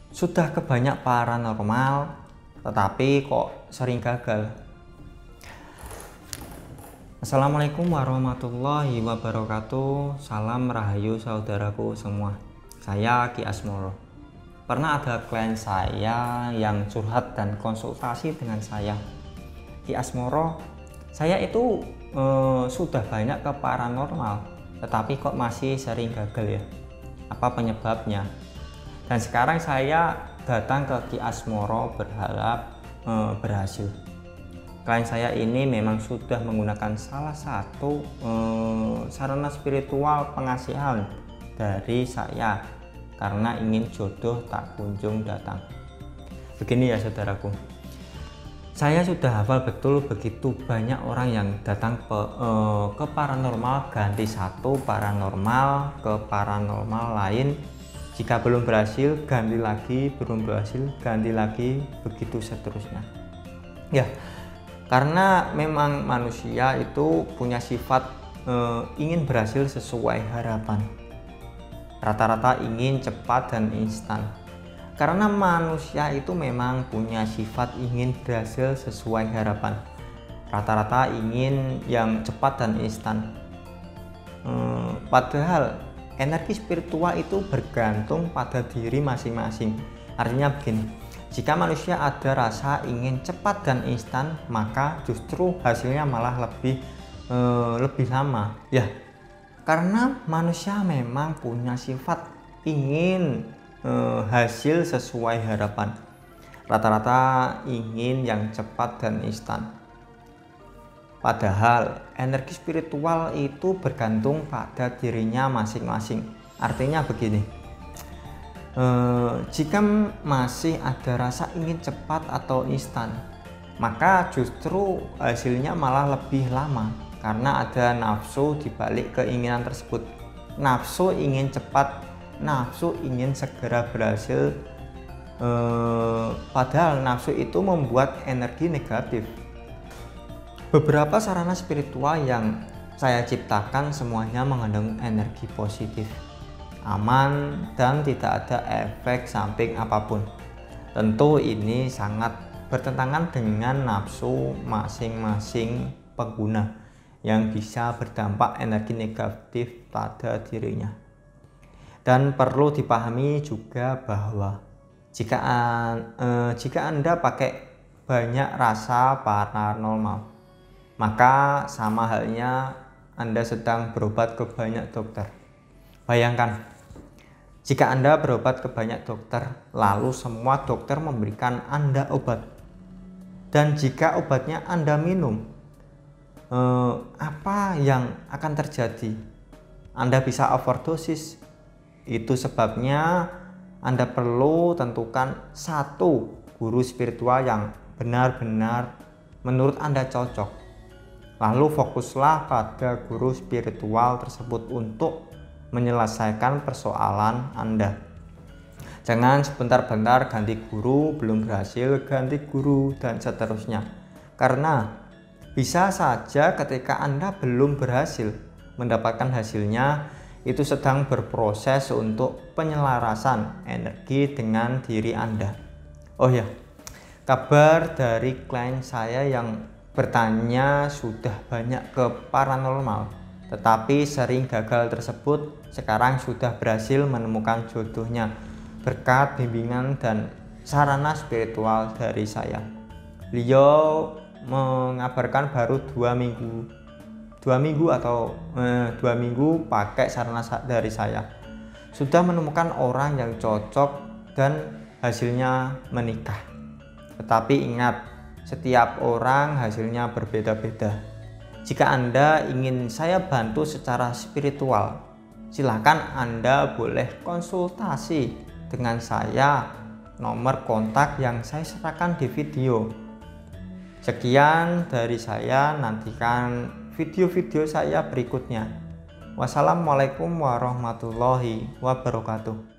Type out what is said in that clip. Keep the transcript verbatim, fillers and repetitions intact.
Sudah kebanyak paranormal, tetapi kok sering gagal. Assalamualaikum warahmatullahi wabarakatuh. Salam rahayu saudaraku semua. Saya Ki Asmoro. Pernah ada klien saya yang curhat dan konsultasi dengan saya. Ki Asmoro, saya itu eh, sudah banyak ke paranormal, tetapi kok masih sering gagal ya? Apa penyebabnya? Dan sekarang saya datang ke Ki Asmoro berharap eh, berhasil. Klien saya ini memang sudah menggunakan salah satu eh, sarana spiritual pengasihan dari saya karena ingin jodoh tak kunjung datang. Begini ya saudaraku, saya sudah hafal betul begitu banyak orang yang datang ke, eh, ke paranormal, ganti satu paranormal ke paranormal lain. Jika belum berhasil, ganti lagi, belum berhasil, ganti lagi, begitu seterusnya. Ya, karena memang manusia itu punya sifat e, ingin berhasil sesuai harapan. Rata-rata ingin cepat dan instan. Karena manusia itu memang punya sifat ingin berhasil sesuai harapan. Rata-rata ingin yang cepat dan instan. E, padahal energi spiritual itu bergantung pada diri masing-masing. Artinya begini, jika manusia ada rasa ingin cepat dan instan, maka justru hasilnya malah lebih e, lebih lama. Ya, karena manusia memang punya sifat ingin e, hasil sesuai harapan. Rata-rata ingin yang cepat dan instan. Padahal energi spiritual itu bergantung pada dirinya masing-masing. Artinya begini, eh, jika masih ada rasa ingin cepat atau instan, maka justru hasilnya malah lebih lama karena ada nafsu di balik keinginan tersebut. Nafsu ingin cepat, nafsu ingin segera berhasil, eh, padahal nafsu itu membuat energi negatif. Beberapa sarana spiritual yang saya ciptakan semuanya mengandung energi positif, aman, dan tidak ada efek samping apapun. Tentu ini sangat bertentangan dengan nafsu masing-masing pengguna yang bisa berdampak energi negatif pada dirinya. Dan perlu dipahami juga bahwa jika, eh, jika Anda pakai banyak rasa paranormal, maka sama halnya Anda sedang berobat ke banyak dokter. Bayangkan, jika Anda berobat ke banyak dokter, lalu semua dokter memberikan Anda obat. Dan jika obatnya Anda minum, eh, apa yang akan terjadi? Anda bisa overdosis. Itu sebabnya Anda perlu tentukan satu guru spiritual yang benar-benar menurut Anda cocok. Lalu fokuslah pada guru spiritual tersebut untuk menyelesaikan persoalan Anda. Jangan sebentar-bentar ganti guru, belum berhasil ganti guru, dan seterusnya. Karena bisa saja ketika Anda belum berhasil mendapatkan hasilnya, itu sedang berproses untuk penyelarasan energi dengan diri Anda. Oh ya, kabar dari klien saya yang bertanya sudah banyak ke paranormal tetapi sering gagal tersebut sekarang sudah berhasil menemukan jodohnya berkat bimbingan dan sarana spiritual dari saya. Beliau mengabarkan baru dua minggu dua minggu atau eh, dua minggu pakai sarana dari saya sudah menemukan orang yang cocok dan hasilnya menikah. Tetapi ingat, setiap orang hasilnya berbeda-beda. Jika Anda ingin saya bantu secara spiritual, silakan Anda boleh konsultasi dengan saya. Nomor kontak yang saya sertakan di video. Sekian dari saya, nantikan video-video saya berikutnya. Wassalamualaikum warahmatullahi wabarakatuh.